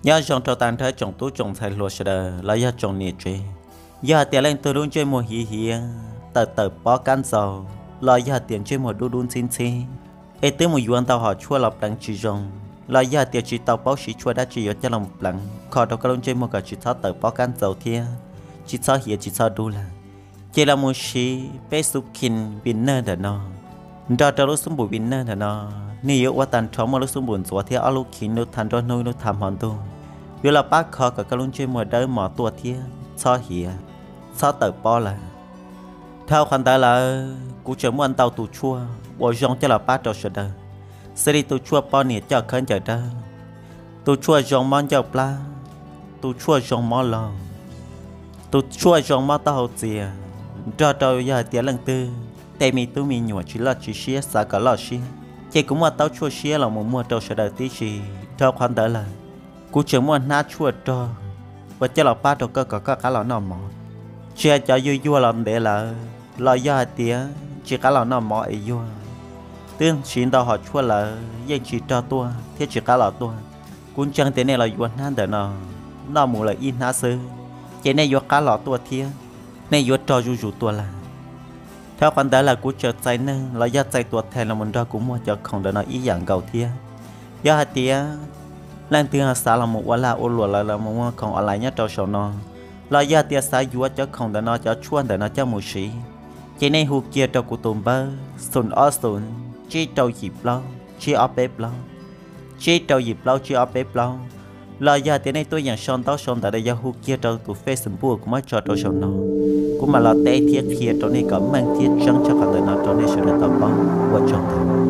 nhớ trong trò tan thấy trong tú trong thay lúa sờ là nhớ trong nhiệt chơi nhớ tiền lên từ luôn chơi mùa hì hì tờ tờ bó can dầu là nhớ tiền chơi mùa đu đun xin xin ấy tới mùa yuan tàu họ chua lọc đắng chỉ rong là nhớ tiền chỉ tàu báo chỉ chua đã chỉ ở cho lòng lặng khỏi đâu có luôn chơi mùa cả chỉ tháo tờ bó can dầu thia chỉ tháo hiệp chỉ tháo đu là chỉ là mùa xí bé súp kinh bình nơ đờ nó đó cho lúc sum bụi bình nơ đờ nó nếu qua tàn trống mà lúc sum bụi xóa thì ở lúc kinh lúc thành rồi nuôi lúc tham hòn tu vì là bác khó cả các luôn chơi mùa đời mỏ tua thia so hiệp so tờ bó là theo khoản tài là cụ chờ muốn tàu tù chua bộ dòng cho là bác trò sợ đời sẽ đi tù chua bó nhiệt cho khấn chờ đời tù chua dòng món cho plá tù chua dòng món lò tù chua dòng món tàu chìa cho tàu giờ tiền lần tư tại mi tu mi nhua chỉ là chỉ xía xa cả lò xía chỉ cũng mà tàu chua xía là một mua trò sợ đời tí gì theo khoản tài là cụ chờ muốn ná chua trò và cho là bác trò cơ có cả lò nọ mỏ chia cho vui vui làm để là lo do tía chỉ cả là nó mọi vui tương xin tao họ chua là dân chỉ cho tôi thiết chỉ cả là tôi cũng chẳng thế này là vui nan để nó muốn là in há sư chỉ này vui cả là tôi thiết này vui cho vui tôi là theo quan điểm là cũng chờใจนึงlà doใจตัวแทนlà mình ra cũng mua cho không để nó ý dạng cầu thiết do tía lần thứ hai là một quả là ô lúa là một con ở lại nhất trong sổ nó là do tia sai vua cho không để nó cho chuan để nó cho mùi sĩ chỉ nên hụt kia cho cụ tôm bơ sồn ở sồn chỉ trâu dịp lâu chỉ ở bếp lâu chỉ trâu dịp lâu chỉ ở bếp lâu là do tia này tôi nhận son tao son tại đây do hụt kia trâu tụ phê sầm bùa cũng mới cho trâu sồn nó cũng mà là tê thiết kia trâu này có mang thiết trắng cho cả đời nó trâu này sẽ được tao băng qua trâu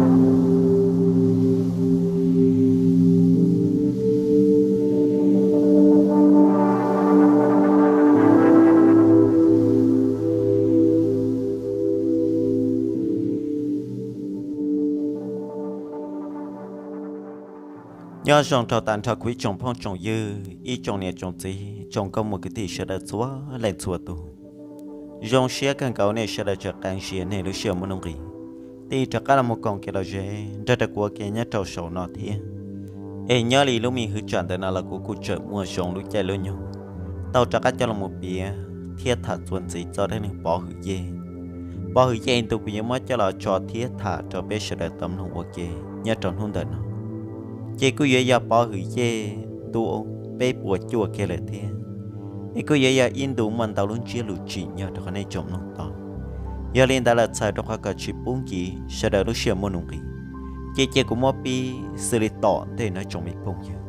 nhớ trong trò tàn trò quý trồng phong trồng dư y trồng nhẹ trồng gì trồng công một cái gì sẽ đỡ xóa lại xóa tu dòng xe càng cao này sẽ đỡ cho càng xe này được sửa một nông gì thì chắc là một con kia là dễ rất là của kia nhớ trâu sầu nọ thế em nhớ đi lúc mình hứa chọn tới nào là của cụ trợ mua sầu lúc chạy luôn nhau tàu chắc cho là một bia thiết thả chuẩn gì cho đến bỏ hứa dê tụi bây giờ mới cho là cho thiết thả cho bé sẽ đỡ tấm lòng ok nhớ tròn hôn đời nó chị cứ vậy giờ bỏ hủy chê tu bé bùa chùa kia lại thế cứ vậy giờ in đủ mình tao luôn chia lụt chỉ nhờ cho con này trồng nông to giờ lên ta là xài cho các cái chip bốn chỉ sẽ đỡ lúc xưa mua nông kỳ chị cũng mua pi xử lý tỏ để nó trồng ít bông chứ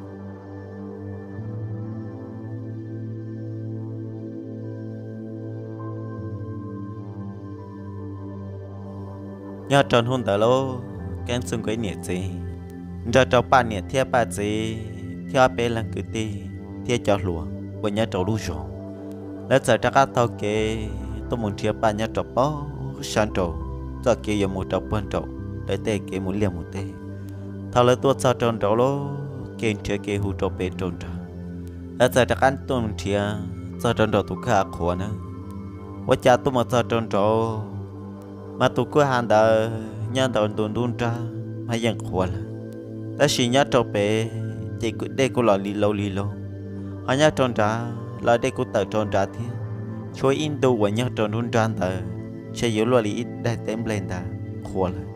nhờ tròn hôn đời lô cái xung quanh nhiệt gì giờ cháu bạn nhiệt theo bà gì theo bé là cứ ti theo cháu lúa và nhớ cháu lúa rồiแล้วgiờ chắc các tao kể tôi muốn theo bạn nhớ cháu bó sáng cháu giờ kể giờ một cháu bận cháu để tê kể một liền một tê thao lấy tôi sao tròn cháu lô kể theo kể hú cháu bé tròn cháuแล้วgiờ chắc anh tôi muốn theo sao tròn cháu tôi khá khó nữa và cha tôi mà sao tròn cháu mà tôi cứ hàng đờ nhân tàu tuần đun ra hayยังkhó là ta chỉ nhớ trâu bé chỉ cứ đây cô là lì lâu họ nhớ tròn trả là đây cô tự tròn trả thế cho in đồ và nhớ tròn đun tràn tờ sẽ giữ lo lì đại tem lên ta khó là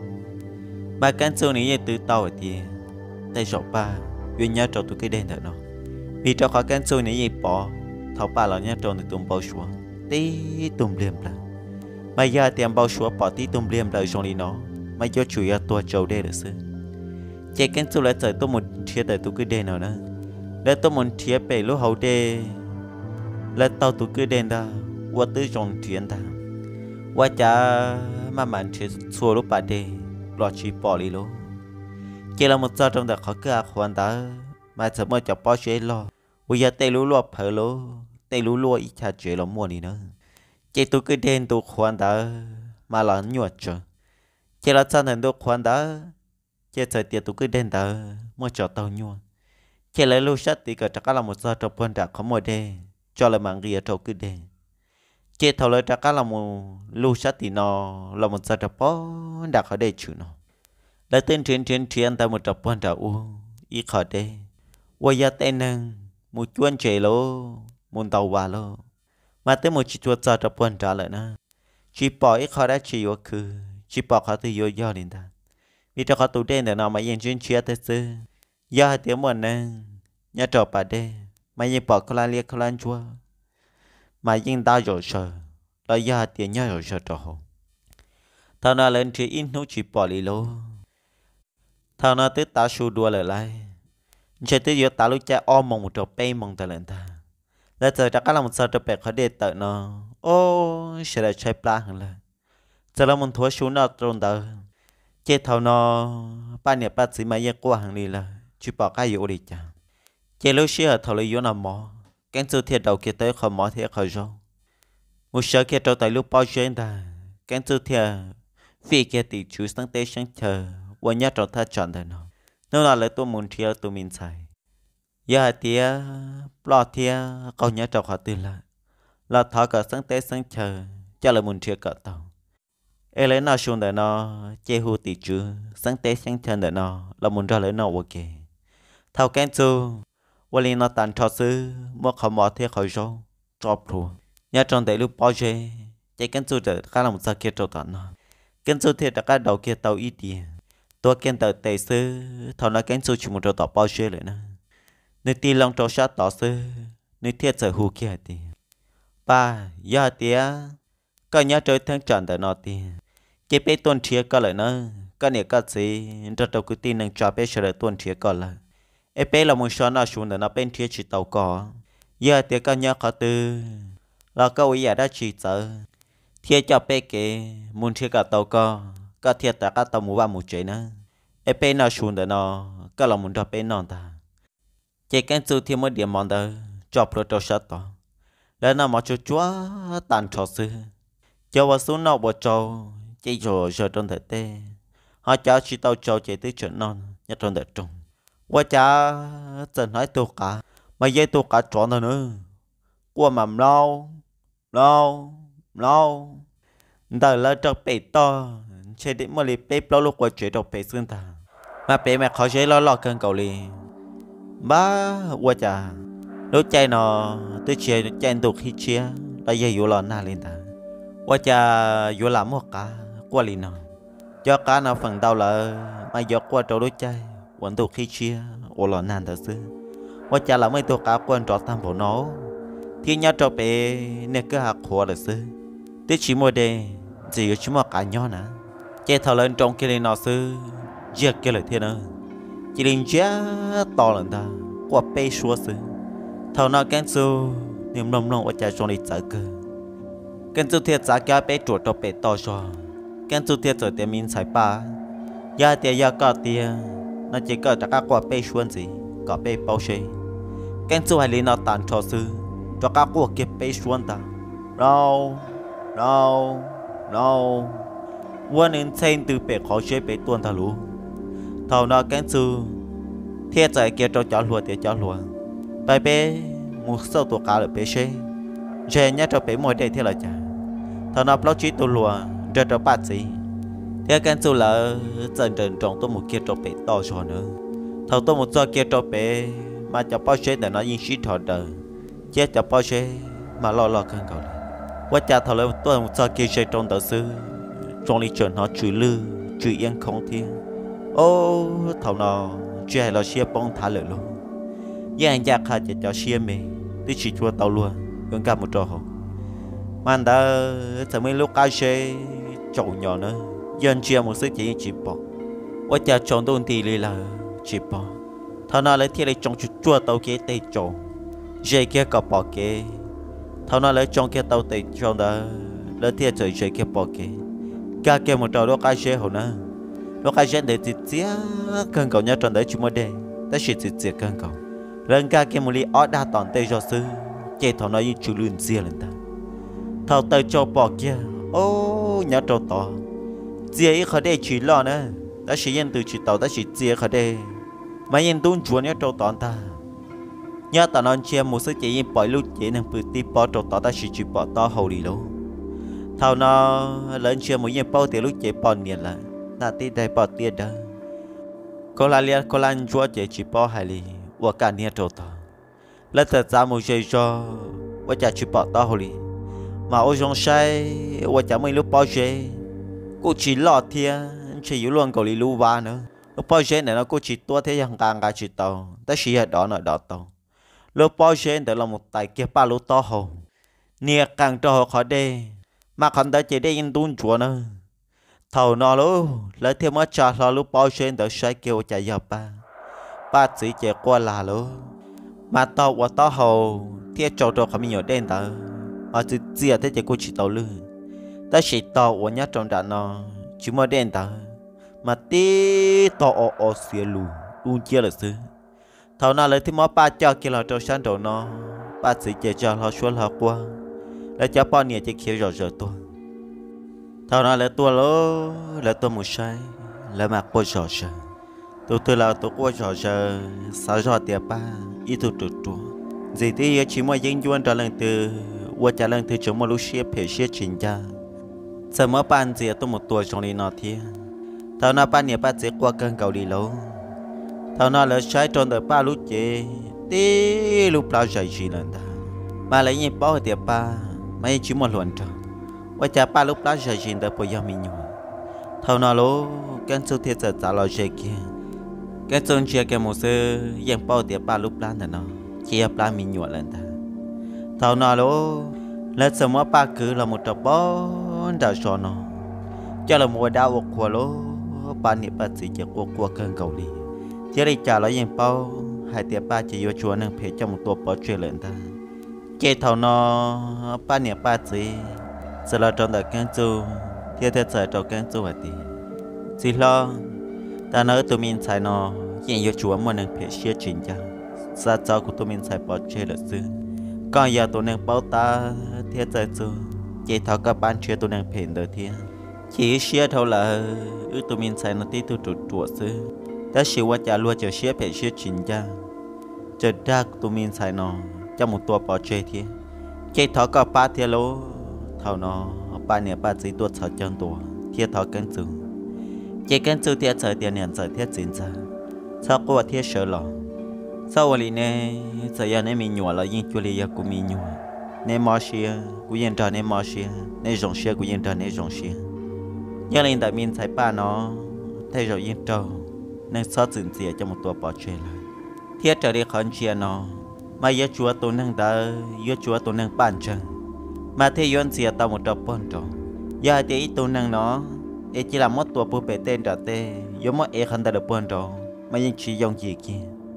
ba cán số này từ tàu thì tay sọt ba vì nhớ trâu tụi cái đèn thật nó vì trâu khỏi cán số này gì bỏ thảo ba là nhớ tròn từ tụm bao xuống tí tụm liềm là bây giờ tiền bao xuống bỏ tí tụm liềm là trong đi nó mà cho chủ yếu tua trâu đây được xưa chỉ cái số lại tới tôi muốn thiệt tới tôi cứ đền nào nữa để tôi muốn thiệt về lúc hậu đê là tao tôi cứ đền đó qua tới trong chuyện ta qua cha mà mình thiệt xua lúc bà đê lo chỉ bỏ đi luôn chỉ là một giờ trong đó khó cứ khoan ta mà sợ mới chọc bao chuyện lo bây giờ tây lú lo phở lú tây lú lo ít chả chuyện lo mua đi nữa chỉ tôi cứ đền tôi khoan ta mà là nhuận chưa chỉ là sao thành tôi khoan ta chế thời tiết tụi cứ đen tờ mua cho tàu nhua chế lấy lưu sát thì cả chắc là một giờ trong phần đã có một đê cho lại mạng ria trâu cứ đen chế thầu lấy chắc là một lưu sát thì nó là một giờ trong phần đã có đê chữ nó lấy tên trên ta một trong phần đã u ít khỏi đê quay ra tên nâng một chuôn trẻ lô một tàu hòa lô mà tới một chỉ chuột cho tập quân trả lời nè chỉ bỏ ít khó đã chỉ vô khứ chỉ bỏ khó từ vô do liền ta vì cho khó tụ đen để nó mà yên chuyên chia tới sư do hai tiếng một nâng nhớ trò bà đê mà yên bỏ khó la liệt khó lan chua mà yên đau rồi sợ là do hai tiếng nhớ rồi sợ trò hồ thằng nào lên chỉ in nó chỉ bỏ lì lô thằng nào tới ta su đua lại lại chỉ tới giờ ta lúc cha om mong một trò pe mong ta lên taแล้วเจอจากการลำเสด็จไปเขาเด็ดเตอเนาะโอ้เสียดายใช้ปลาหันเลยจะเรามันทัวชูนอตรงเตอเจ้าเท่าเนาะป้าเนี่ยป้าสิมาเยอะกว่าหังนี้ละชิปอกอยู่ดีจ้ะเจ้าลูกเชื่อเท่าเลยอยู่นำหมอแกงจูเทียดาวเกตเตอร์ขอหมอเทียขอจงมุเชื่อเกตเตอร์แต่ลูกป้าเชื่อได้แกงจูเทียฟีเกติชูสังเตชังเธอวันนี้เราถ้าจอนเถอะเนาะนั่นแหละตัวมุนเทียตัวมินใส่ยาเตียปลอดเทียเขาnhớ trò họ từ là thọ cả sáng tế sáng chờ cho là muốn chia cả tàu ê lấy nó xuống để nó che hu tỉ chữ sáng tế sáng chờ để nó là muốn ra lấy nó ok thao kén chuวันนี้nó tàn trò sư mua khó mỏ thế khỏi rau trọp rùa nhớ trong đấy lúc bao giờ chạy kén chu để các làm sao kia trâu tàn nó kén chu thì đã các đầu kia tàu ít tiền tôi kén tờ tệ sư thọ nó kén chu chỉ một trâu tàu bao giờ lại nè nơi ti long trâu sát tỏ sư nơi thiết sở hù kia thì ba giờ tía có nhớ chơi thân tròn tại nó thì cái bé tuần chia có lại nữa có nhiều cái gì cho tàu cứ tin nâng cho bé sợ tuần chia có lại em bé là một số nó xuống để nó bên chia chỉ tàu có giờ tía có nhớ có từ là câu ý đã chỉ sợ thiết cho bé cái muốn chia cả tàu có thiết cả các tàu mua ba một chuyện nữa em bé nó xuống để nó có là muốn cho bé non ta chỉ cái sự thêm một điểm mong đợi cho pro cho sát tỏแล้วน่ะมาชัวตันชอซื้อเจ้าว่าสู้นอกบ่เจ้าใจโจเจอตรงแต่เต้หาเจ้าชีเต้าเจ้าใจตื้อเฉินนอนยัดตรงแต่ตรงว่าจ้าจะnóiตัวกามาเย่ตัวกาจอนเถอะเนอะกลัวหม่ำเล่าแต่แล้วจะเป็ดต่อเช่นที่มาลีเป็ดเราลูกว่าเจ๋อเราเป็ดซึ่งตามาเป็ดแม่เขาใช้ล้อหลอกเกินเกาหลีบ้าว่าจ้าlúc chạy nó tôi chia chạy tục khi chia là giờอยู่lon na lên taว่าจะอยู่làm một cá qua liền nó cho cá nó phần đầu là mà giờ qua trâu đối chạy vẫn tục khi chia ở lon na thật sựว่าจะlà mấy tổ cá quan trọ tam bộ nó thì nhớ trọ bé nè cứ hạt khổ là sư tí chỉ mua đây chỉ chỉ mua cá nhỏ nè chạy thầu lên trong kia nó sư giật kia lại thế nữa chỉ liền chia to lên ta qua bé xua sư thầu nó kén su niềm lòng lòng ở trái trong đi trái cơ kén su thiệt giá cá bé chuột cho bé to cho kén su thiệt rồi tiền min xài ba ya tiền ya cả tiền nó chỉ có các quả bé xuân gì có bé bao xe kén su hay lấy nó tàn cho sư cho các quả kia bé xuân ta noวันนึงเส้นtừ bé khó chơi bé tuôn ta luôn thầu nó kén su thiệt giải kia cho cháu lùa tiền cháu lùa bài bé một số tổ cá ở bé xe chơi nhá cho bé mỗi day thế là chả thằng nào bao chí tổ lùa rồi cho bát gì thế cái số là dần dần trong tôi một kia cho bé to cho nữa thầu tôi một giờ kia cho bé mà cho bao xe để nó yên shit thọ đời chết cho bao xe mà lo cơn cầu quá cha thầu lại tôi một giờ kia chơi trong tờ sư trong lịch chuẩn nó chửi lư chửi yên không thiên ô thầu nào chơi là xe bông thả lợi luôn anh giặc hạt cho xe mình tôi chỉ chua tàu luôn gần cả một trò hồ mà anh ta thở mấy lúc cá xe chậu nhỏ nữa dân chia một sức chỉ bỏ quá cha chọn tôi thì là chỉ bỏ thằng nào lấy thì lấy chọn chua tàu kia tay chọn dây kia cọp bỏ kia thằng nào lấy chọn kia tàu tay chọn đó lấy thì chơi dây kia bỏ kia cả kia một trò đó cá xe hồ nữa lúc cá xe để chỉ chia cơn cầu nhớ tròn đấy chúng mới đây ta chỉ chia cơn cầu lần cả kia một ly ở đa toàn tây cho sư chế thọ nói chịu lươn xia lên ta thọ tây cho bỏ kia ô nhớ trâu to chia ít khỏi đây chỉ lo nữa ta chỉ yên từ chỉ tàu ta chỉ chia khỏi đây mà yên tuôn chuột nhớ trâu to ta nhớ ta nói chia một số chỉ yên bỏ lúc chỉ nên bự tí bỏ trâu to ta chỉ bỏ to hầu đi luôn thọ nó lớn chia một yên bao tiền lúc chỉ bỏ nhiệt lại ta tí đây bỏ tiền đó có là liên có lan chúa chỉ bỏ hai ly 我干捏着他，来在咱们学校，我家去报道里，mà ôi trong say, tôi chẳng mấy lúc bao giờ, cô chỉ lo thiệt, chỉ yêu luôn cầu lý lưu ba nữa, lúc bao giờ này nó cô chỉ tua thế hàng càng chỉ tàu, ta chỉ ở đó nó tàu, lúc bao giờ để là một tài kia ba lúc to hồ, nia càng cho họ khó đê, mà còn ta chỉ để yên tuôn chúa nữa, thầu nó luôn, lấy thêm mất trả lo lúc bao giờ để say kêu chạy giờ ba chỉ chạy qua là luôn, mà tàu qua to hồ, thiệt trâu trâu không nhiều đen tờ. Ở từ giờ tới giờ cô chỉ tàu lư, ta chỉ tàu ở nhà trong đàn nó chỉ mới đen ta, mà tí tàu ở xìa lù, luôn chia là xứ, thầu nào lấy thì mỗi ba cho kia là trong sáng đầu nó, ba chỉ chờ cho họ xuống họ qua, lấy cho bao nhiêu chỉ kêu rồi tôi, thầu nào lấy tôi lố, lấy tôi một sai, lấy mặc bao giờ tôi là tôi qua giờ sáu giờ tiệp ba, ít tôi gì thì chỉ mới dân duyên trở lần từ 我家人对这么路些陪些亲家，怎么办这都么多兄弟那天，他那半年把这过跟高里喽，他那了晒中的八路节，滴路不晒去了的，嘛来人包的吧，没去么乱着，我家八路不晒去的不要命哟，他那喽跟昨天在咋了些个，跟中间跟么事人包的八路不烂的呢，只要不烂命哟了的。 thầu nào đó là sao mà ba cứ là một tập bó đã cho nó cho là mùa đau của nó ba niệm ba chỉ chỉ của cơn cầu đi chỉ đi trả lại những bao hai tiệp ba chỉ vô chùa nâng phê cho một tổ bó chuyện lên ta chỉ thầu nó ba niệm ba chỉ sẽ là trong đời cơn chú theo theo giờ trong cơn chú vậy thì chỉ lo ta nói tụi mình xài nó hiện vô chùa mà nâng phê chia chuyện cho sao cho của tụi mình xài bó chuyện là xưa còn giờ tụi nàng bảo ta thiết giờ chú chỉ thọ các bạn chưa tụi nàng phèn đời thiên chỉ xia thâu là tụi mình xài nó tí tụi chuột xứ ta xíu qua trả luôn chờ xia phèn xia chín cha chờ ra tụi mình xài nó cho một tua bỏ chơi thiên chỉ thọ các bạn thiết lố thâu nó ba nè ba chỉ tua sợ chân tua thiết thọ cân chú chỉ cân chú thiết sợ tiền nhận sợ thiết chín cha sao qua thiết sợ lọ sau này nè giờ giờ nè mình nhua là những chuyện này cũng mình nhua nè mò xia cũng yên trời nè mò xia nè rong xia cũng yên trời nè rong xia nhớ lên tại mình thấy ba nó thấy rồi yên trời nên sao dừng dịa cho một tua bỏ chơi lại thiết trời đi khẩn chia nó mà giờ chúa tôi nâng đã giờ chúa tôi nâng bàn chân mà thế yon dịa tao một tập bón rồi giờ thì tôi nâng nó chỉ là một tua bự bể tên trả tê giờ một khăn đã được bón rồi mà những chỉ dùng gì kia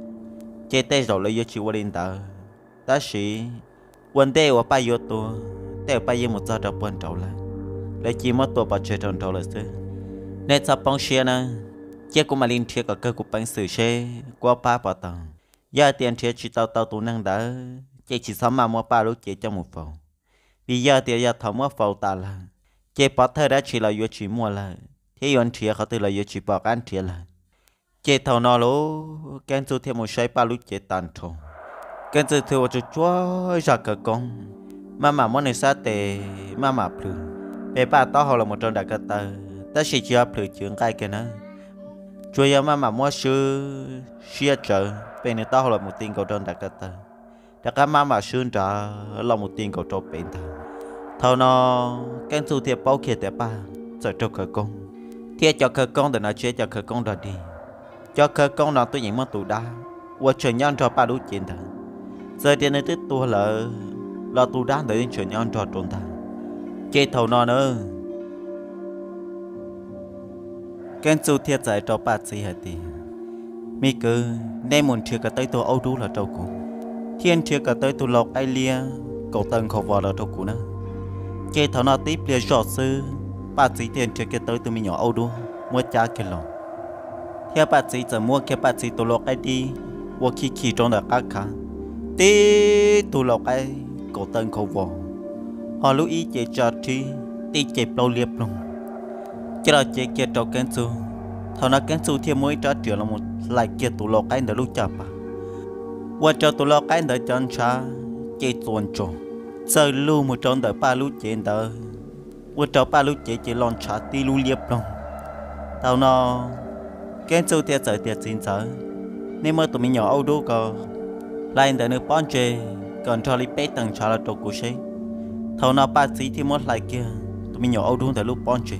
chế tê rồi lấy chỉ qua lên tờ ta sĩ vấn đề của ba yếu tố để ba yếu một giờ đầu quan trọng là lấy chỉ mất tổ bảo chơi tròn trâu là thế nên sắp bóng xe nè chế cũng mà liên thiệt ở cơ của bánh xử xe qua ba bảo tàng giờ tiền thiệt chỉ tao tụ năng đã chế chỉ sắm mà mua ba lúc chế trong một phòng vì giờ tiền giờ thầu mua phòng ta là chế bảo thơ đã chỉ là yếu chỉ mua là thế yếu thiệt họ từ là yếu chỉ bảo ăn thiệt là chế thầu nó lố kén chú thêm một say ba lúc chế tàn trộn kén chú thêm một chút chúa ra cờ con mà món này sát tệ mà plư bé ba tao họ là một trong đại cơ tờ ta chỉ chưa plư chuyện cái kia nữa chúa yêu mà mua sư xia trợ bé này tao họ là một tiền cầu trong đại cơ tờ đại cá mà xương trả là một tiền cầu trong bên thầu nó kén chú thêm bao kia để ba giờ cho cờ con thiệt cho cờ con để nó chế cho cờ con rồi đi cho cơ công nào tôi nhận mất tụ đa, và chuyển nhân cho ba đối chiến thằng, giờ tiền này tiếp tôi là tụ đa để chuyển nhân cho trốn thằng, chế thầu nó nữa, cái chủ thiệt giải cho ba gì hả thì, mi cứ nên muốn chơi cả tới tôi Âu Đu là trâu cụ, thiên chơi cả tới tôi lộc ai lia, cậu tân khẩu vợ là trâu cụ nữa, chế thầu nó tiếp lia giọt sư, ba gì tiền chơi cái tới tôi mi nhỏ Âu Đu, mua cha cái lòng. Theo bác sĩ giờ mua cái bác sĩ tụ lộc ai đi, và khi trong đó các khá, tí tụ lộc ai cổ tân khẩu vò, họ lưu ý chế cho trí, tí chế bao liệp luôn, cái đó chế kia trâu kén su, thằng nào kén su theo mỗi trả triệu là một lại kia tụ lộc ai đã lúc chập à, và cho tụ lộc ai đã chọn cha, chế tuần trộn, giờ lưu một trong đó ba lúc chế đó, và cho ba lúc chế lon trả tí lưu liệp luôn, thằng nào cái châu tiệt giờ tiệt xin giờ nên mơ tụi mình nhỏ âu đu có lại để nước bón chê còn cho li bé tầng trả là trâu của xe thầu nào ba sĩ thì mất lại kia tụi mình nhỏ âu đu để lúc bón chê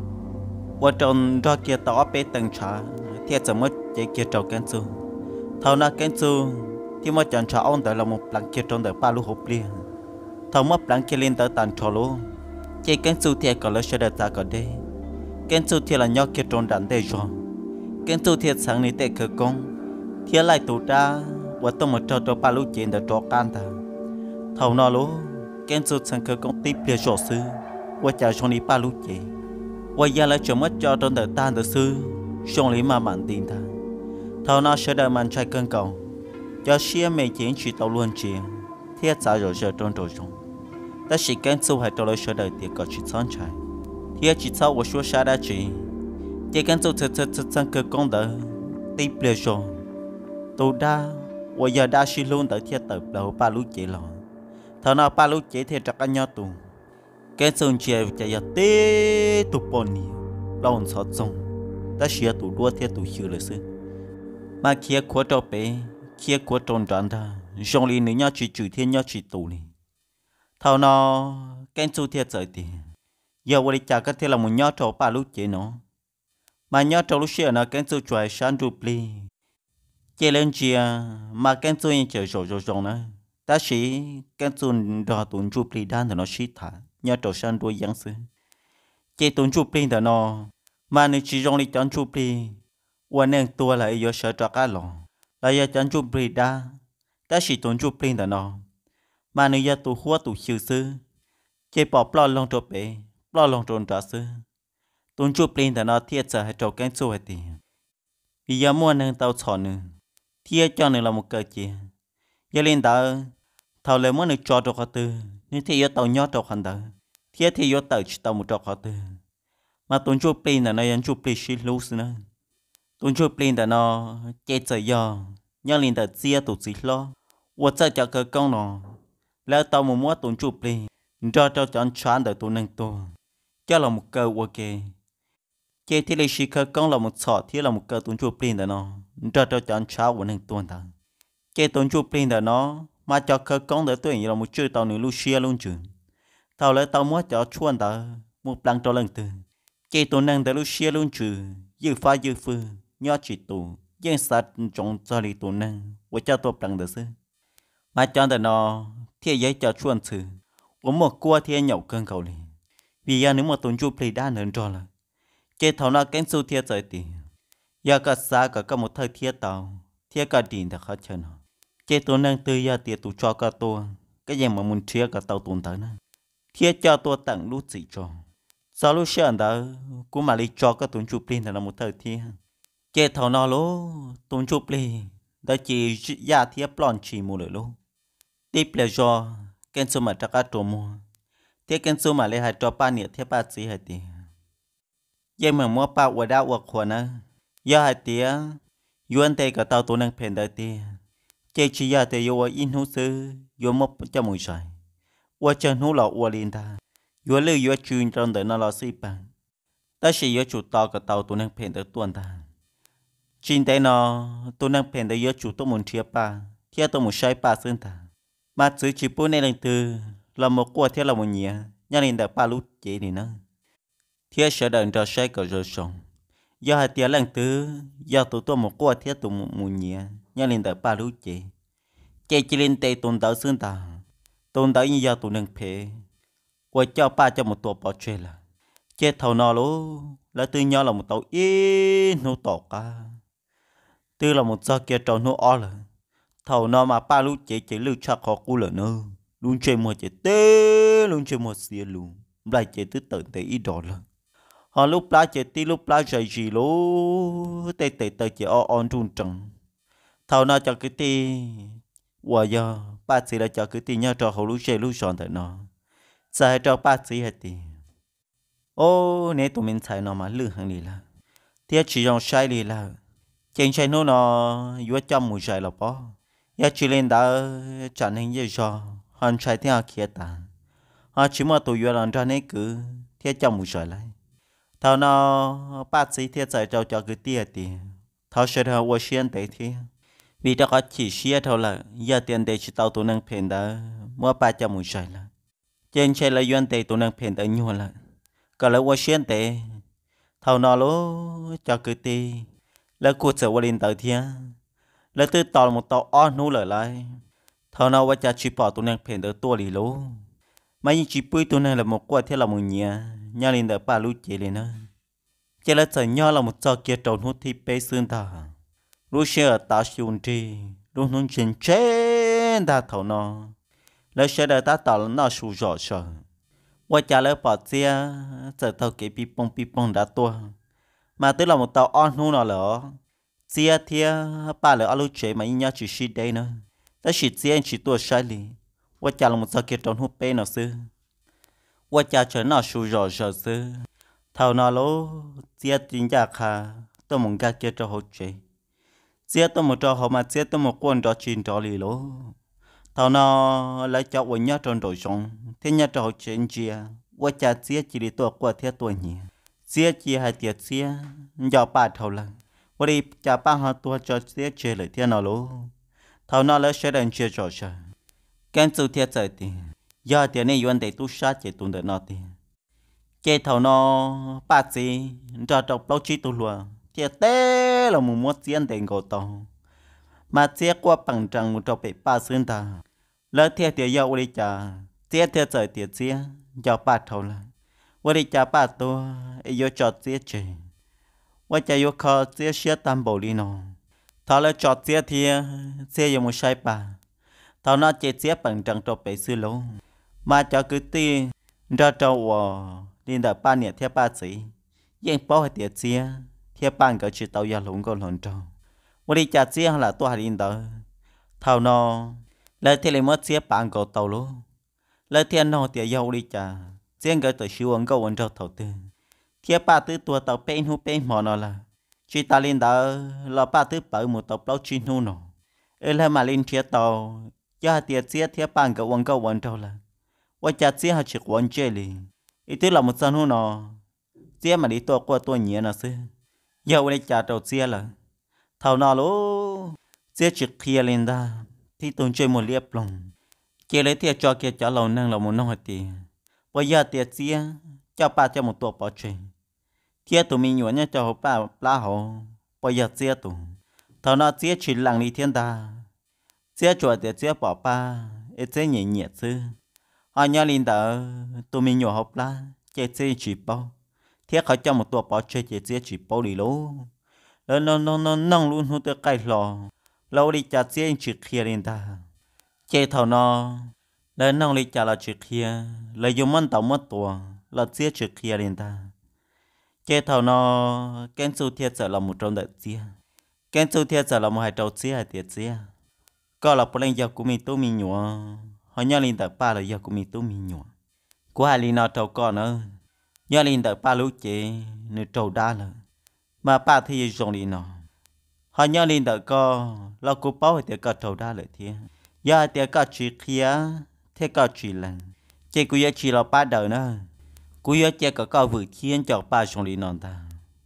qua trong cho kia tao bé tầng trả thiệt giờ mất chạy kia trâu kén su thầu nào kén su thì mất chọn trả ông tại là một lần kia trong đời ba lũ hộp liền thầu mất lần kia lên tới tàn trò luôn chạy kén su thiệt còn lấy xe đợt ta còn đây kén su thiệt là nhỏ kia trong đàn đây rồi kén su thiệt sáng nay tệ khởi công thiệt lại tụ ra và tôi một trò ba lũ chuyện để trò can ta thầu nào lũ kén su sáng khởi công tiếp bia sổ sư và trả cho đi ba lũ chuyện và giờ lại cho mất cho trong đời ta đời sư xong lý mà mặn tin ta thầu nào sẽ đợi màn trai cơn cầu cho xia mê chiến chỉ tàu luôn chiến thiết giả rồi giờ trong trò rong ta chỉ kén su hay tàu lời sẽ đợi tiệc có chỉ son trái thiết chỉ sau và số xa đã chỉ chỉ kén su thật sang cơ công đỡ tiếp bia rồi tôi đã và giờ đã xí luôn tới thiết tập đầu ba lũ chế lò thầu nào ba lũ chế thì chắc anh nhau tù cái sân chơi chạy ra tê tụ bồn nhiều lâu sọt sông ta xia tụ đua theo tụ xưaเลยxứ mà kia của trâu bé kia của tròn tròn ta trong li nữa nhau chỉ chửi thiên nhau chỉ tụ này thầu nó cái số thiệt trời thì giờ vừa đi chả có thể là một nhau trâu ba lúc chế nó mà nhau trâu lúc xưa nó cái số chuột sáng dupli chế lên chia mà cái số như trời rồi nữa ta chỉ cái số đào tuần dupli đan thì nó xí thả nhớ trâu sang đuôi giang sư chế tuần chụp linh đó nó mà nếu chỉ trong lịch chọn chụp linhวันนึงตัวlà yêu sợ cho cá lò là yêu chọn chụp linh đã ta chỉ tuần chụp linh đó nó mà nếu yêu tụ hoa tụ siêu sư chế bỏ plo long trộn bể plo long trộn trả sư tuần chụp linh đó nó thiệt sợ hay trâu cánh số hay tiền vì giờ muaนึงtao chọnนึงthiệt choนึงlà một cơ chế giờ lên đó thầu lấy muaนึงcho trâu khó tư nhưng thì yêu tàu nhót trâu khăn đó thiết thì yêu tàu chỉ tàu một trò khó tư mà tuần chụp linh là nóยังchụp linh xí lú nữa tuần chụp linh là nó chết trời giờ nhưng linh là chia tụt xí lo và chơi cho cơ công nóแล้วtàu một mua tuần chụp linh cho chọn chán để tuần nâng tuần cho là một cơ ok chết thì lấy xí cơ công là một sọ thì là một cơ tuần chụp linh là nó cho chọn chán của nâng tuần thằng chết tuần chụp linh là nó mà cho cơ công để tuần là một chơi tàu nữ lu xia luôn chứ tàu lấy tàu mua cho chuan tàu một lần cho lần từ chỉ tụ năng để lúc xia luôn trừ dư pha dư phư nhớ chỉ tụ dân sát trong cho đi tụ năng và cho tôi lần được xứ mà cho để nó thiệt giấy cho chuan trừ có một cua thiệt nhậu cơn cầu liền vì giờ nếu mà tuần chụp thì đã nở cho là chỉ thầu nó cánh su thiệt rồi thì giờ cả xa cả một thời thiệt tàu thiệt cả điện thì khó chơi nó chỉ tụ năng từ giờ tiệt tụ cho cả tôi cái gì mà muốn chia cả tàu tuần tới nữa thiết cho tôi tặng lúc gì cho sau lúc xưa đó cũng mà đi cho các tuần chụp linh là một thời thiên chế thầu nó lố tuần chụp linh đã chỉ giả thiết plon chỉ một lời lố tiếp là do cái số mà chắc các trộm mua thế cái số mà lấy hai cho ba nhiệt thiết ba chỉ hai tiền vậy mà mua ba qua đá qua khoản á giờ hai tiền yuan tây cả tàu tuần năng phèn đại tiền chế chỉ giả thì yêu in hú sư yêu một cho một saiว่าเจอหนูหล่ออวลินทายัวเลือยัวจูนจนเดินน่าสิปังแต่สิยัวจุดต่อกับเตาตัวนึงเพนเตอตัวตาจินแต่นอตัวนึงเพนเตอยัวจุดตัวมุนเทียป่าเทียตัวมุนใช้ป่าซึ่งตามาซื้อจีปูในหลังตือเราหมกกัวเทียเรามุนเนียยังลินเดป่าลุเจนี่นะเทียเสด็จจะใช้กับเราส่งยาเทียหลังตือยาตัวหมกกัวเทียตัวมุนเนียยังลินเดป่าลุเจจิลินเตตัวเตาซึ่งตาtôn tới như giờ tụi nâng phê quay cho ba cho một tổ bỏ chơi là chết thầu nó lố là tư nhau là một tàu ít nô tỏ cả tư là một giờ kia tròn nô o là thầu nó mà ba lúc chỉ lưu cho khó cú là nơ luôn chơi một chỉ tê luôn chơi một xìa luôn lại chỉ tư tận tới ít đỏ là họ lúc lá chỉ tí lúc lá dày gì lố tê tê tê chỉ o on trung trần thầu nó cho cái tê và giờ ba sĩ là cho cái tiền nhau cho hậu lũ chơi lũ sòn tại nó sai cho ba sĩ hết tiền ô nếu tụi mình xài nó mà lừa hàng đi là thì chỉ dùng sai đi là trên sai nó vừa trong mùi sai là bỏ giờ chỉ lên đã chẳng hình như cho hắn sai theo kia ta họ chỉ mà tụi vừa làm cho nên cứ theo trong mùi sai lại thao nó ba sĩ theo sai cho cái tiền tiền thao sẽ theo vừa xuyên tới thì vì đó có chỉ xia thôi là giờ tiền để chỉ tàu tụ năng phèn đó mua ba trăm một sai là trên xe là duyên tệ tụ năng phèn đó nhiều là có là qua xuyên tệ thầu nó lố cho cứ tì là cuộc sợ qua lên tới thiên là từ tàu một tàu on nô lại lại thầu nó qua cha chỉ bỏ tụ năng phèn đó tua lì lố mấy chỉ bơi tụ năng là một quả thiết là một nhà nhà lên đó ba lú chế lên nữa chế là sợ nhau là một trò kia trộn hút thì bê xương ta lúc xưa ta xung đi lúc nông chuyện trên ta thầu nó lấy xe đời ta tạo nó sù rõ sợ qua trả lời bỏ xe giờ tàu cái pi bông đã tua mà tức là một tàu on nu nó lỡ xe thia ba lỡ alu chế mà nhau chỉ xí đây nữa ta chỉ xe chỉ tua sai li qua trả là một trò kia trộn hút bê nó xưa qua trả trở nó sù rõ sợ xưa thầu nó lố xe chính giả khá tôi muốn gác kia cho hỗ trợ chia tôi một trò họ mà chia tôi một quân trò chuyện trò lì lố thằng nó lấy cho quần nhá tròn đổi sống thế nhá trò chuyện chia qua cha chia chỉ điตัวqua thếตัวnhỉ chia chia hai tiệt chia giờ ba thầu lần qua đi cha ba họตัวcho chia chia lại thế nào lố thằng nó lấy sẽ đánh chia trò chơi cái sự thiệtใจthì giờ tiền này yuan để tu sát chỉ tuần được nó thì cái thằng nó ba gì cho trọc bao chi tu lùa chia té là một mốt chiến tiền cổ tàu mà chia qua bằng trăng một trò bị ba xương ta lỡ theo tiền yêu đi chả chia theo trời tiền chia cho ba thầu là qua đi chả ba tôi yêu cho chia chơi qua chả yêu khó chia chia tam bộ đi nó thầu là cho chia thì chia yêu một sai ba thầu nó chia bằng trăng trò bị xương lỗ mà cho cứ ti ra trâu đi đợi ba nhiệt theo ba sĩ yên bảo hay tiền chia theo ban cái chuyện tàu giờ lủng còn lộn trâu,วันนี้จะเสียหละตัวหาดินเตอเท่านอเลยที่เลยมัดเสียปานก็เตาลูเลยที่นอเตียยาวดิจ่าเสียงก็ตัวชิวงก็วันเจ้าเท่าตื้อเทียป้าตื้อตัวเตาเป็นหูเป็นหมอนอละชีตาลินเตอเราป้าตื้อเปิดหมดเตาเปล่าชินูนอเลยมาลินเทียเตาย่าเตียเสียเทียปานก็วันเจ้าละว่าจะเสียหาชิกวันเจลีอีตื้อเราหมดซันหูนอเสียมาดิตัวกว่าตัวเนียนะซื้อยาวดิจ่าเตาเสียละthầu nào lố chia trực kia lên da thì tôi chơi một liệp lòng chia lấy tiền cho kia trả lòng năng là một năm tiền bây giờ tiền chia cho ba cho một tổ bảo chơi kia tụi mình nhớ nhá cho ba lá hồ bây giờ chia tụi thầu nào chia chỉ lằng đi thiên ta chia chuột tiền chia bỏ ba ít chia nhẹ nhẹ chứ họ nhớ lên da tụi mình nhớ học lá chia chỉ bao thiết họ cho một tổ bảo chơi chia chỉ bao đi lố nó nông luôn hút được cái lò lâu đi chặt xe chỉ kia lên ta chơi thầu nó lên nông đi chặt là chỉ kia lấy dùng món tàu mất tuổi là xe chỉ kia lên ta chơi thầu nó cái số thiệt giờ là một trong đợt xe cái số thiệt giờ là một hai trâu xe hai tiệt xe có là bữa nay giờ của mình tôi mình nhọ họ nhớ lên đợt ba là giờ của mình tôi mình nhọ của hai linh nó trâu con nữa nhớ lên đợt ba lúc chị nữa trâu đa rồi mà ba thì dùng đi nó họ nhớ lên đợi co lo cố bảo thì có trâu đa lợi thế giờ thì có chỉ kia thế có chỉ lần chỉ cứ chỉ là ba đời nữa cứ chỉ có vừa thiên cho ba dùng đi nó ta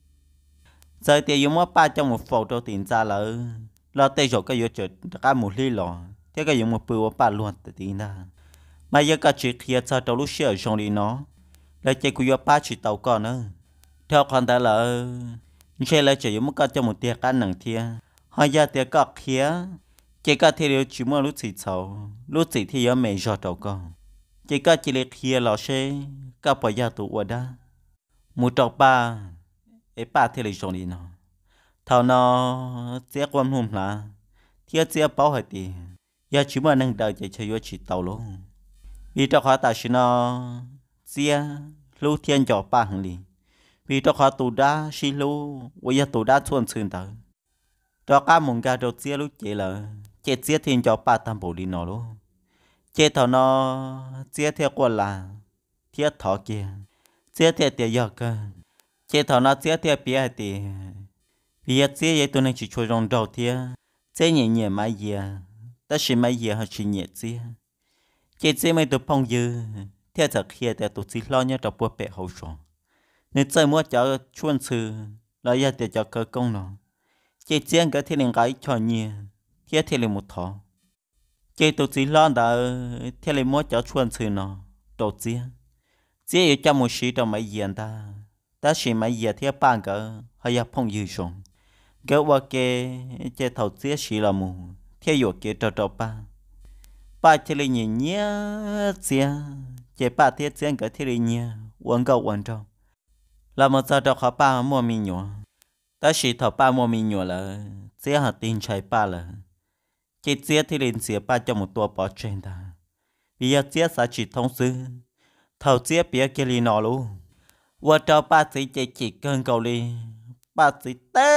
giờ thì dùng mất ba trong một phòng đầu tiền ra là tây rồi cái giờ cả một ly lọ thế cái dùng một bữa ba luôn tự tin ra mà giờ có chỉ kia cho trâu lúc xưa dùng đi nó là chỉ cứ ba chỉ tàu con nữa theo con ta là chơi lại chỉ muốn có cho một tia cá nặng thia họ ra tia cọt khía chỉ có thể điều chỉ muốn lúc gì xấu lúc gì thì ở mẹ cho trâu con chỉ có chỉ lấy khía lò xe có bỏ ra tụ ở đó một trâu ba ấy ba thì lấy xong đi nó thằng nó sẽ quan hùng là thiết sẽ bảo hỏi tiền giờ chỉ muốn nâng đợi chỉ chơi chỉ tàu luôn vì trâu họ ta chỉ nó sẽ lưu thiên cho ba hàng liền vì cho họ tụ đá xí lú bây giờ tụ đá xuân sương tới cho cá mùng gà đầu chia lúc chế là chế chia thiên cho ba tam bộ đi nó luôn chế thọ nó chia theo quan là thiết thọ kia chia theo tiền giờ cơ chế thọ nó chia theo bia thì bia chia vậy tôi nên chỉ cho rong đầu thia chia nhẹ nhẹ mấy giờ ta chỉ mấy giờ họ chỉ nhẹ chia mấy tụ phong dư theo giờ kia để tụ chỉ lo nhớ cho bữa bể hậu rồi nếu chơi mua cho chuan sư là giờ để cho cơ công nó chỉ riêng cái thiên linh cái cho nhiều thiết thì một thọ chơi tụi chỉ lo đã thiết là mua cho chuồn sự nó đầu chia ở trong một sĩ trong mấy diện ta chỉ mấy diện thiết ban cái hay là phong dư sống cái qua cái chơi thầu chia sĩ là mù thiết dụ cái trò ba thiết là nhẹ nhẹ chia chơi ba thiết chia cái thiết là nhẹ uống gạo uống trâu là một giờ đó họ ba mua mì nhỏ ta chỉ thầu ba mua mì nhỏ là chia hạt tin chạy ba là chỉ chia thì liền chia ba cho một tua bỏ trên ta bây giờ chia sẽ chỉ thông sư thầu chia bia kia liền nọ luôn và cho ba chỉ cần cầu đi ba chỉ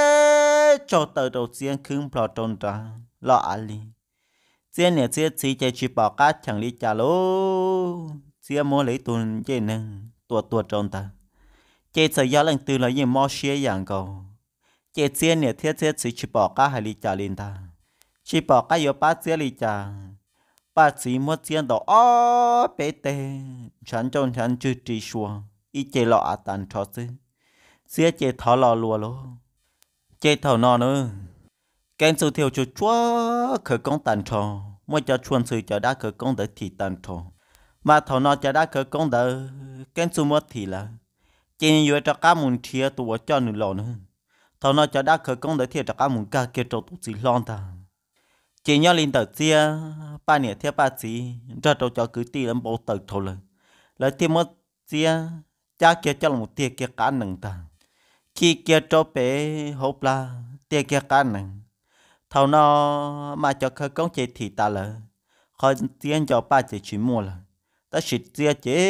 té cho tờ đầu tiên khưng bỏ tròn ra lo ăn đi chia này chia chỉ bỏ cá chẳng đi trả lô chia mua lấy tuần chơi nâng tua tròn ta chế sẽ giá lần từ là những món xế dạng cầu chế chia này thiết chỉ bỏ cá hay đi trả lên ta chỉ bỏ cá yếu ba chia đi trả ba chỉ mua tiền đó bé tê chẳng chưa trị xua ý chế lọ à tàn cho chứ xế chế thọ lọ lùa lô chế thọ nọ nữa kén sự thiểu chúa khởi công tàn cho mua cho chuồn sự cho đã khởi công đỡ thì tàn cho mà thọ nọ cho đã khởi công đỡ kén sự mua thì là chỉ như cho cá mùng chia tụi cho nửa lò nữa thầu nó cho đã khởi công để thiệt cho cá mùng cá kia trâu tụi gì lon ta chỉ nhớ linh tờ chia ba nè theo ba chỉ cho trâu cho cứ ti làm bộ tờ thầu lời thêm một chia cha kia cho một tia kia cá nừng ta khi kia trâu bé hộp la tia kia cá nừng thầu nó mà cho khởi công chỉ thì ta là khỏi tiền cho ba chỉ mua là ta chỉ chia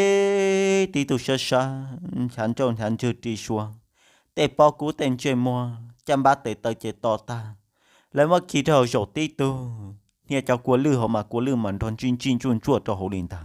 chế tí tu sơ chẳng chưa đi xua để bao cú tên chơi mua chăm ba tệ tờ chế to ta lấy mất khi thầu sổ tí tu nghe cho của lư họ mà của lư mình thon chuyên chuồn chuột cho hậu liền ta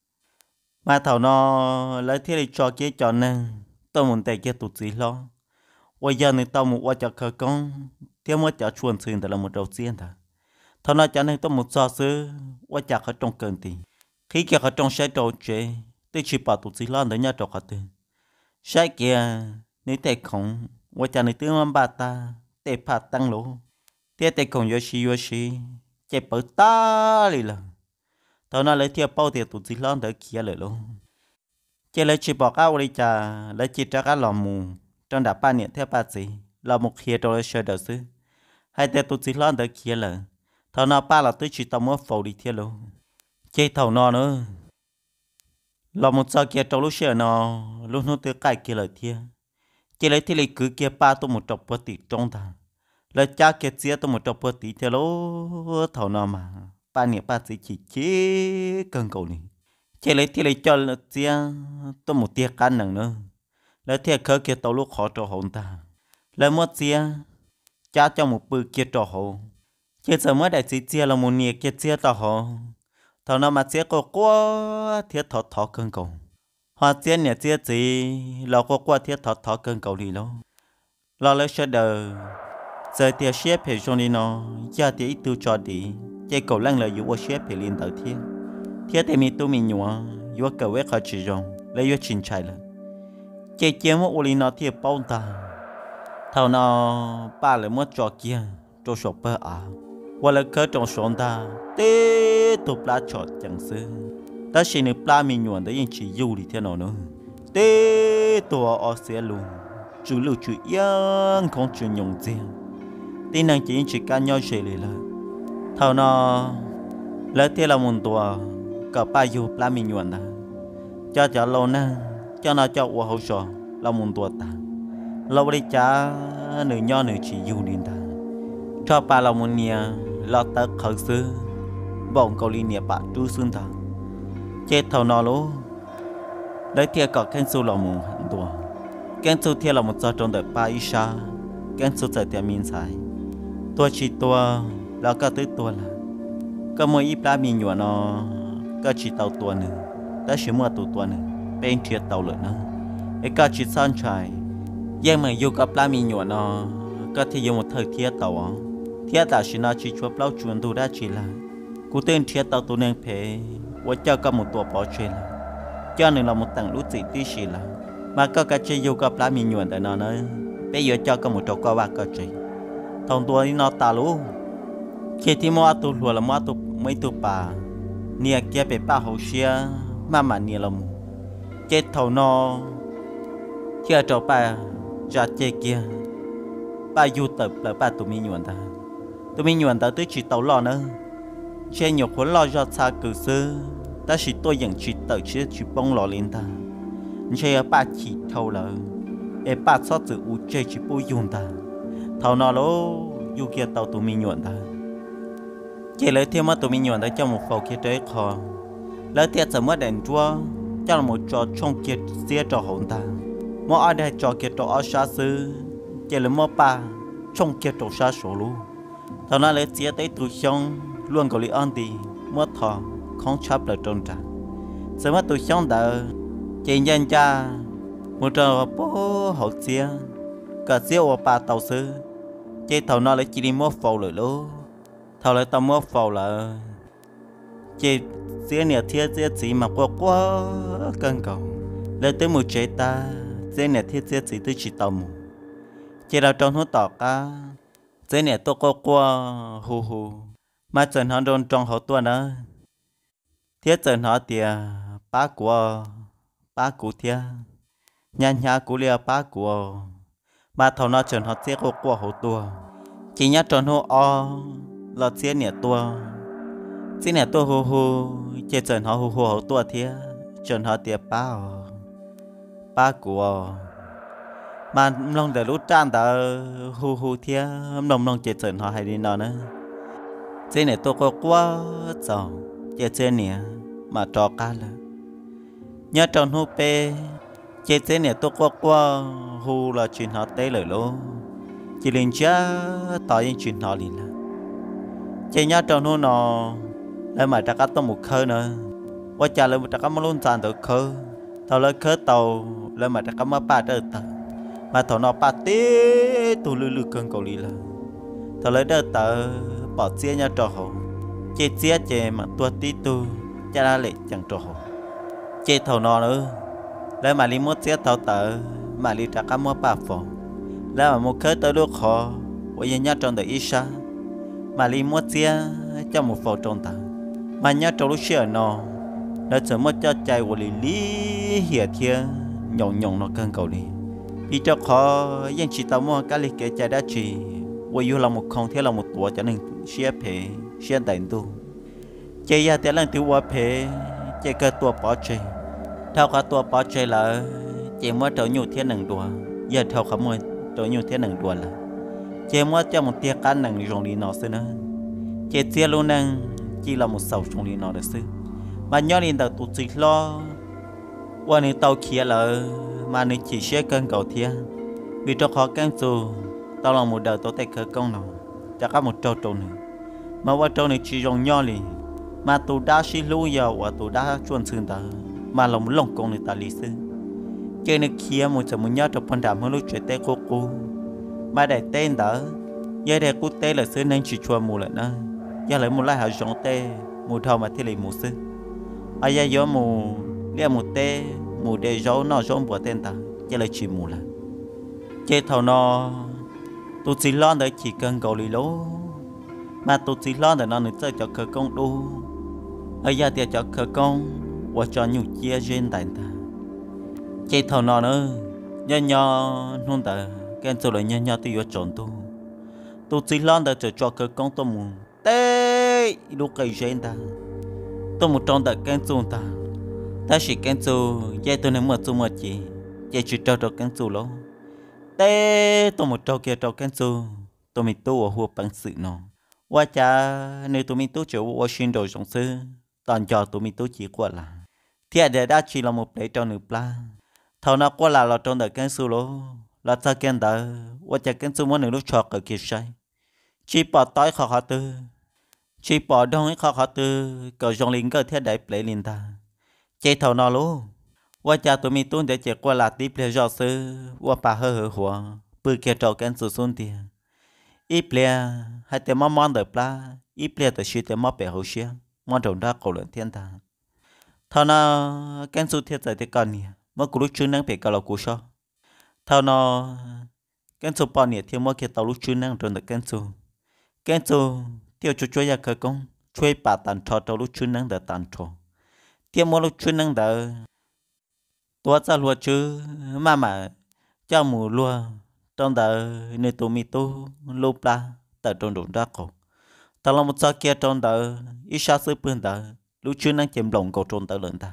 mà thầu nó lấy thế để cho cái cho nên tôi muốn tệ cái tụt gì lo bây giờ này tao muốn qua cho khởi công theo mới cho chuồn xuyên là một đầu tiên ta thầu nó cho nên tôi một so sứ qua cho khởi trong cơn tiền khi kia ở trong xe đồ chế tôi chỉ bảo tụi lo để nhớ trò tiền xe kia nếu tệ không và cha này tương âm bà ta tệ phạt tăng lỗ tệ không yoshi chạy bớt ta đi là tao nói lấy thiệp bao tiền tụi lo để kia lại luôn chỉ lấy chỉ bảo các đi cha lấy chỉ cho các lò mù trong đạp ba niệm theo ba gì lò một kia rồi xe đỡ xứ hai tệ tụi lo để kia là tao nói ba là tôi chỉ tao muốn phổ đi theo luôn chơi thầu nó nữa là một sao kia trong lúc xưa nó lúc nó tới cái kia lời thia chỉ lấy thì lấy cứ kia ba tôi một chục bữa tí trong thằng lời cha kia chia tôi một chục bữa tí theo lố thầu nó mà ba niệm ba chỉ chế cần cầu này chỉ lấy thì lấy cho là chia tôi một tia can nặng nữa lời thia khơi kia tàu lúc khó trò hồn ta lời mất chia cha cho một bữa kia trò hồn chỉ giờ mới đại chỉ chia là một niệm kia chia trò hồn thằng nào mà chia quá thiết thọ cơn cầu họ chia nhà chia gì lo quá thiết thọ cơn cầu đi lo lo lấy sẽ đời giờ thì xếp phải cho đi nó giờ thì ít tu cho đi chơi cầu lăng là yếu xếp phải liên tới thiết thì mình tu mình nhua yếu cầu vẽ khó chỉ dùng lấy yếu chín chạy là chơi chơi một ô li nó thiết bao ta thằng nào ba lại mất cho kia cho sọp bơ và là cơ trong sống ta tê tụ plá chọt chẳng sư ta chỉ nên plá mình nhuận đấy chỉ du đi thế nào nữa tê tụ ở xe luôn chú lưu chú yên không chú nhung riêng tin năng chỉ cá nhau chơi lại là thầu nó lấy thế là một tùa cả ba du plá mình nhuận ta cho lâu nè cho nó cho qua hậu sò là một tùa ta lâu đi cha nửa nho nửa chỉ du đi ta cho ba là một nia lo tớ khởi sư bỗng cầu liên nhẹ bạn tu xương thằng chết thầu nó lố lấy thiệt có kén su là một hẳn đùa kén su thiệt là một giờ trong đời ba isha kén su giờ thiệt miên sai tôi chỉ tôi là có tới tôi là có mỗi ít lá miên nhựa nó có chỉ tàu tôi nữa đã chỉ mua tàu tôi nữa bên thiệt tàu lợn nữa ấy có chỉ san trái nhưng mà yêu gặp lá miên nhựa nó có thể dùng một thời thiệt tàu thiết ta chỉ nói chỉ chụp lâu chuẩn tu đã chỉ là cú tên thiết tao tu nên phải và cho có một tổ bỏ chơi là cho nên là một tầng lút gì tí chỉ là mà có cái chơi yêu gặp lá mình nhuận tại nó nữa bây giờ cho có một trò qua bạc có chơi thằng tua nó ta lú khi thì mua tụ lúa là mua tụ mấy tụ bà nia kia bị bà hậu xia mà nia là mù chết thầu nó kia cho bà ra chơi kia bà du tập là bà tụi mình nhuận ta tới chỉ tàu lò nữa chơi nhiều khối lò ra xa cử sư ta chỉ tôi nhận chỉ tự chỉ bông lò lên ta chơi bà chỉ thầu là em bà xót tự u chơi chỉ bôi dùng ta thầu nó lố du kia tàu tụi mình nhuận ta chơi lấy thêm mà tụi mình nhuận ta cho một phòng kia trái kho lấy tiền sớm mới đèn chua cho là một trò trong kia xia trò hồn ta mỗi ai đây trò kia trò ở xa xứ chơi lấy mỗi ba trong kia trò xa số luôn thầu nó lấy xia tới tụi xong luôn có lý an đi mỗi thọ không chấp là tròn trả sớm mà tụi xong đã chơi nhân cha một trò bố hậu xia cả xia ở ba tàu xứ chơi thầu nó lấy chỉ đi mỗi phòng rồi luôn thầu lấy tao mỗi phòng là chơi xia nè thiết xia gì mà quá căng cầu lấy tới một chế ta xia nè thiết xia gì tới chỉ tàu một chơi đào trong hút tọt á xia nè tôi quá hù hù mà chân họ đồn trong họ tuần đó thiết chân họ tiề bá của thiết nhà của lia bá của mà thầu nó chân họ xia qua họ tua chỉ nhát tròn họ là xia nè tua xin nè tôi hù hù chơi trần họ hù hù họ tua thía trần họ tiệp ba của mà lòng để lút tràn ta hù hù thía lòng chơi trần họ hay đi nào nữa xin nè tôi có quá giàu chơi nè mà trò cá là nhớ tròn hù pe chơi nè tôi có quá hù là chuyện họ tế lời lô chỉ linh cha tỏ những chuyện họ liền là chơi nhớ tròn hù nó lấy mà ta cắt tao một khơi nữa, qua cha lấy một ta cắt một luôn tràn từ khơi, tao lấy khơi tàu lấy mà ta cắt một ba đợt tàu, mà thằng nó ba té tụ lư cơn cầu lì là, tao lấy đợt tàu bỏ chia nhau trò hồ, chia mà tua tí tu, cha ra lệ chẳng trò hồ, chia thằng nó nữa, lấy mà đi mua chia tàu mà đi ta cắt một ba phòng, lấy mà một khơi tao lúc họ, bây giờ nhau tròn được ít sa, mà đi mua chia cho một phòng tròn tàu mà nhớ trong lúc xưa nó đã sớm mất cho chạy của lý hiệp thiê nhộng nó cơn cầu đi vì cho khó dân chỉ tao mua cái lịch kế chạy đã chỉ vì yêu là một không thế là một tuổi cho nên xia phê xia đánh tu chạy ra tới lần tiêu qua phê chạy cơ tua bỏ chạy theo cả tua bỏ chạy là chạy mất trở nhiều thiên nặng đùa giờ theo cả mua trở nhiều thiên nặng đùa là chạy mất cho một tia can nặng rong đi nó xưa nữa chạy tia luôn nặng chỉ là một sầu trong đi nó được xứ mà nhớ đến tàu tụt chỉ lo qua nên tàu kia là mà nên chỉ xe cân cầu thiên vì cho khó căng dù tao là một đời tôi tay khởi công nào chắc có một trâu trâu nữa mà qua trâu này chỉ dùng nhau liền mà tụ đã xí lú giờ và tụ đã chuẩn xương ta mà lòng lòng công này ta lý xứ cái này kia một giờ muốn nhớ trong phần đàm hơn lúc chuyện tê cô mà để tên đó giờ để cô tê là xứ nên chỉ chua mù lại nữa giờ lấy một lai hạt giống tê mù thầu mà thì lấy mù xứ ai giờ gió mù lia mù tê mù để gió nó gió bùa tên ta giờ lấy chỉ mù là chơi thầu nó tụi chỉ lo để chỉ cần cầu lì lố mà tụi chỉ lo để nó nữa chơi cho khởi công đu ai giờ thì cho khởi công và cho nhiều chia trên tài ta chơi thầu nó nữa nhỏ không ta cái chỗ là nhỏ tôi vô chọn tụi chỉ lo để cho khởi công tôi mù tê lúc cái gì ta tôi một trong đặc cái chuông ta chỉ cái chuông dây tôi nên mở chuông mở chỉ dây chỉ trâu cái chuông luôn tê tôi một trong kia trâu cái chuông tôi mình tu ở hồ bằng sự nó qua cha nếu tôi mình tu chỗ Washington rồi trong xưa toàn cho tôi mình tu chỉ qua là thì để đã chỉ là một lấy trong nửa pla thầu nó qua là trong đặc cái chuông luôn là ta cái đó qua cha cái chuông muốn nửa lúc chọc ở kia sai chỉ bỏ tối khó tư chỉ bỏ đông ấy khó tư cờ dòng linh cơ thiết đại plei linh ta chơi thầu nó luôn qua cha tụi mình tuân để chạy qua là tiếp plei do sư qua bà hơ hùa bự kia trâu cái sự xuân tiền ít plei hai tên món đời pla ít plei từ xí tên món bể hậu xía món trồng đá cổ lớn thiên ta thầu nó cái sự thiết giải thì còn nè mất cú lúc chương năng bể cả là cú sao thầu nó cái sự bao nhiêu thì mất kia tàu lúc chương năng trồng được cái sự tiêu cho chúa ya khởi công chuối bà tàn trò trong lúc chuyên năng đỡ tàn trò tiêu mỗi lúc chuyên năng đỡ tua ra lúa chứ mà cho mù lúa trong đỡ nơi tụ mi tu lúp la tại trong đồn ra cổ tao làm một sao kia trong đỡ ít sao sư bươn đỡ lúc chuyên năng chìm lòng cổ trong đỡ lớn ta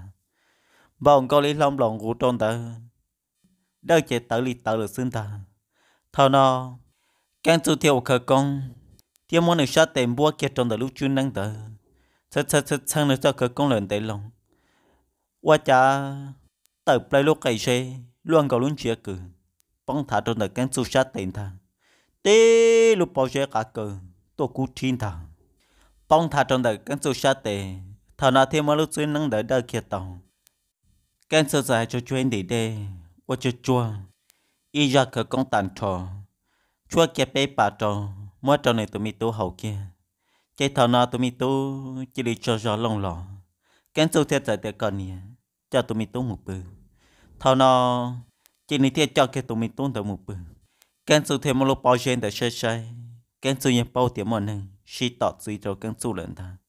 bọn có lý long lòng của trong đỡ đỡ chế tớ lý tớ là xương ta thao nó càng tu theo khởi công tiêu mỗi người sát tiền bua kia trong đỡ lúc chuyên năng đỡ thật sang nữa cho khởi công lớn tệ lòng qua cha tập lại lúc cái xe luôn cầu luôn chia cử băng thả trong đời cán su sát tiền thà tê lúc bao giờ cả cử tôi cú thiên thà băng thả trong đời cán su sát tiền thà nào thêm một lúc xuyên nắng đợi đợi kia tàu cán su dài cho chuyên đi đây qua cho chua y ra cờ công tàn trò chua kia bé bà trò mỗi trò này tụi mi tu hậu kia cái thà nào tụi mi tu chỉ đi cho gió lông lọ cán su theo tại còn nè cho tụi mi tu một bữa thao nó chỉ ní thiết cho cái tụi mình tuân được một bữa cái sự thêm một lúc bao nhiêu để chơi chơi cái sự nhập bao tiền mà nè chỉ tọt gì rồi cái sự lớn ta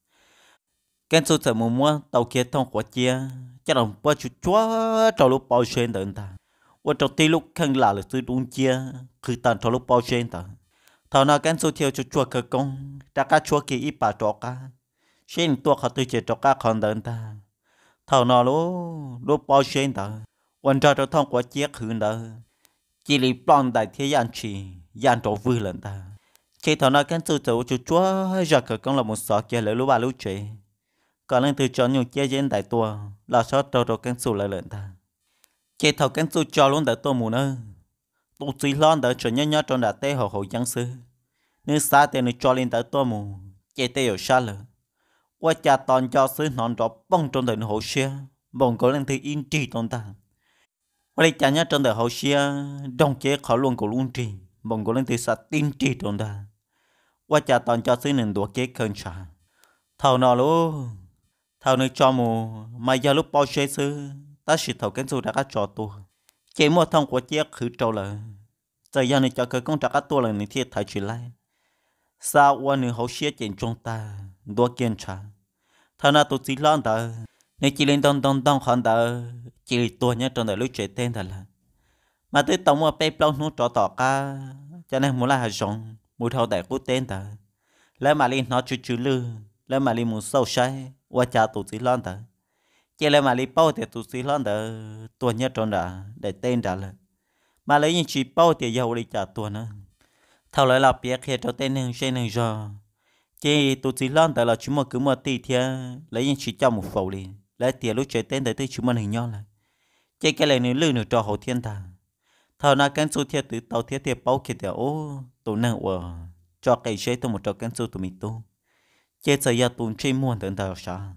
cái sự sẽ mua tàu kia thông qua chia cho đồng bao chút chúa trong lúc bao nhiêu để ta và trong tí lúc khăn là sự đúng chia cứ tận trong lúc bao nhiêu ta thao nó cái sự theo cho chúa cơ công đã cá chúa kia ít bà trọ cá xin tua họ tôi chỉ trọ cá còn để ta thao nó lúc bao nhiêu taวันเราท่องกว่าเจี๊ยกหืนเด้อจีรีปลอนได้ที่ยันชียันโจวือหลันตาเชื่อทำกันจู่จู่จั่วจะเกิดกันละมุสอเกี่ยวเลยรู้ว่ารู้เจก่อนเรื่องตัวจอนอยู่เจี๊ยเย็นได้ตัวเราชอบโตกันสู่เลยหลันตาเชื่อทำกันจู่จอล้วนได้ตัวหมูเนอตัวจีร้อนได้จนย่อจนได้เตะหัวยังซื้อเนื้อซาเตนึกจอลินได้ตัวหมูเจเตยชาเลยว่าจะตอนจอซื้อนอนรบป้องจนได้หัวเชียบ่งก็เรื่องที่อินจีตอนตาวันนี้จันยาจนเดือดเขาเชียดงเจ๊เขาลวงกูลุงจีบ่งกูเล่นตีสัตตินจีตรงนั้นว่าจะตอนจะซื้อหนึ่งตัวเจ๊เคินชาเท่านอรู้เท่านึกจอมูไม่ยาลุปอเชซื้อแต่สิเท่ากันสู้ดักจอตัวเจ๊มัวท่องกว่าเจ๊คือโจเลยจะยังนึกจะเกิดกงดักตัวเลยในที่ไทยชิไลซาวันนึงเขาเชียเจนจงตาตัวเกียนชาเท่านั้นตัวจีร้อนตาในจีเล่นต้องขันตาchỉ tôi nhớ trong đời lúc trẻ tên thật là mà tới tổng một bếp lâu nó trọ tỏ ca cho nên muốn là hà rong muốn thâu đại quốc tên ta lấy mà đi nó chữ lư lấy mà đi muốn sâu say qua cha tụi xí lon ta chỉ lấy mà đi bao thì tụi xí lon ta tôi nhớ trong đời để tên ta là mà lấy những chỉ bao thì giàu đi trả tôi nữa thâu lại là biết khi cho tên hương sen hương giò chỉ tụi xí lon ta là chỉ một cứ một tí thì lấy những chỉ cho một phẩu đi lấy tiền lúc trẻ tên để tới chúng mình hình nhau là chỉ cái này nữa lư nữa cho hậu thiên ta thầu na cán số thiệt từ tàu thiệt bao kia thì ô tụ năng cho cái chế tôi một trò cán số tụi mình tu chỉ giờ ya tụi chơi muôn tận tàu sao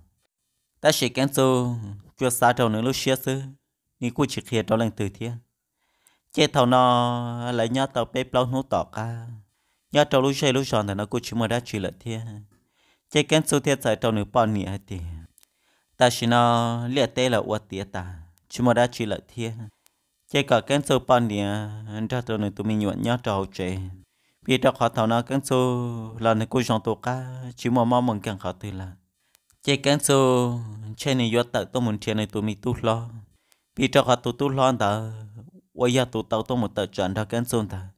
ta sẽ cán số cho xa trâu nữa lúc xưa xưa ni cô chỉ kia đó lần từ thiệt chỉ thầu na lại nhớ tàu bếp lâu nút tỏ ca nhớ trâu lúc chơi lúc tròn thì nó cô chỉ mà đã chỉ lợi thiệt chỉ cán số thiệt giờ trâu nữa bao nhiêu thì ta chỉ nó liệt tê là uất tiệt ta chỉ mà đã chỉ lợi thiệt chỉ cả cái số bao nhiêu anh ta tụi này tụi mình nhuận nhớ trâu chế vì đó họ thảo nào cái số là này cô chọn tổ cá chỉ mà mong càng khó từ là chỉ cái số trên này do tự tôi muốn trên này tụi mình tu lo vì đó họ tu lo ta bây giờ tụi tao tôi một tờ chọn ra cái số ta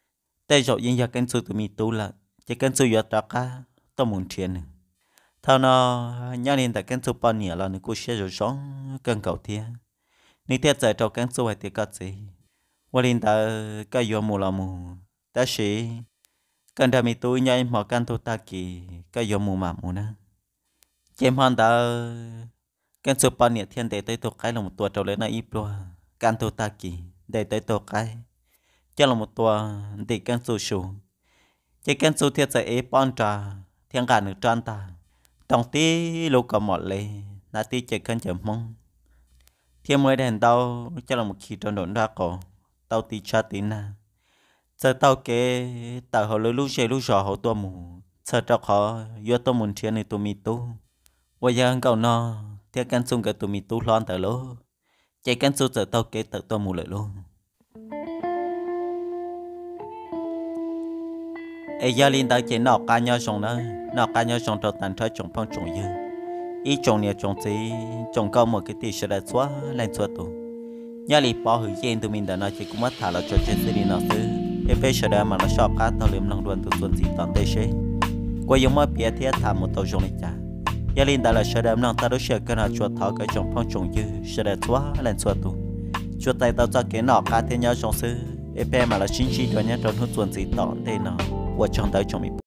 tại rồi những cái số tụi mình tu là chỉ cái số do ta cá tôi muốn trên này thảo nào nhớ nên tại cái số bao nhiêu là này cô sẽ rồi sống càng cầu thiệt nếu thiệt giải cho cái số hay thì có gìวันนี้ตาก็ยอมมูละมูแต่สิกันทำให้ตัวใหญ่หมอกันตัวตากีก็ยอมมูมามูนะเจมฮันตากันสุปานเนี่ยเทียนเตะตัวไก่ลงตัวเจ้าเลยนะอีปลัวกันตัวตากีเตะตัวไก่เจ้าลงตัวเด็กกันสูสูเจ้ากันสูเทียนใส่เอปอนตาเทียงกันหนึ่งจานตาต้องตีลูกก็หมดเลยนาทีเจ้ากันจะมองเทียมมือเดินเตาเจ้าลงขี่จนโดนรักก่อtao tí cha tí na giờ tao kể tao họ lối lúc chơi lúc trò họ tua mù giờ cho họ vô tao muốn chơi này tụi mi tu bây giờ anh cậu no theo căn xung cái tụi mi tu loan tao lố chạy căn xung giờ tao kể tao tua mù lại luôn ai gia linh ta chỉ nọ cá nhau sống nữa nọ cá nhau sống trâu tàn thơi trồng phong trồng dư ý trồng nhiều trồng gì trồng cao một cái tỷ sẽ là xóa lên xóa tụ nhà lì bỏ hủy trên tụi mình đã nói chỉ cũng mất thả là cho trên xe đi nó xứ em phải sẽ mà nó shop cá tàu liềm lần đuôn từ tuần gì toàn tê xe qua giống mới bịa thiết thả một tàu trồng này chả gia linh ta là sẽ đam năng ta đối sẽ cái nào chuột tháo cái trồng phong trồng dư sẽ là xóa lên xóa tụ chuột tay tao cho cái nọ cá thiên nhau trồng xứ em phải mà là chính trị cho nhá trong tuần gì toàn tê nó qua trong tới trồng